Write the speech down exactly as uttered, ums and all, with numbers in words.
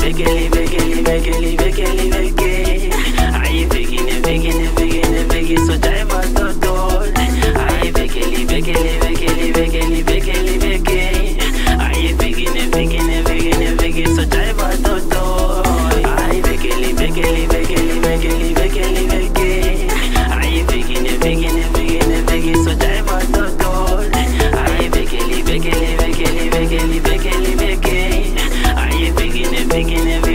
bekeli bekeli bekeli bekeli bekeli. Ay bekini bekini bekini bekini so jai matoto. Ay bekeli bekeli bekeli bekeli bekeli bekeli. Ay bekini bekini bekini bekini so jai matoto. Ay bekeli bekeli bekeli bekeli bekeli bekeli. Ay bekini bekini bekini bekini so jai matoto. Ay bekeli bekeli bekeli bekeli bekeli bekeli. Ay bekini bekini